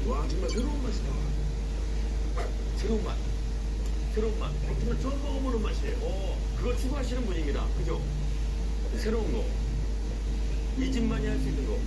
와, 정말 새로운 맛이다. 새로운 맛. 새로운 맛. 정말 처음 먹어보는 맛이에요. 그거 추구하시는 분입니다. 그죠? 새로운 거. 이 집만이 할 수 있는 거.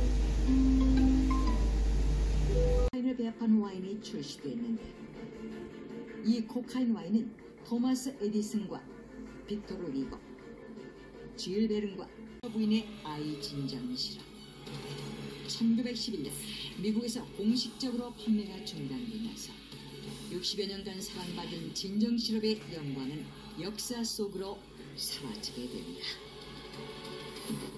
코카인을 배합한 와인이 출시됐는데 이 코카인 와인은 토마스 에디슨과 빅토르 리거, 질 베른과 부인의 아이 진정 시럽. 1911년 미국에서 공식적으로 판매가 중단되면서 60여 년간 사랑받은 진정 시럽의 영광은 역사 속으로 사라지게 됩니다.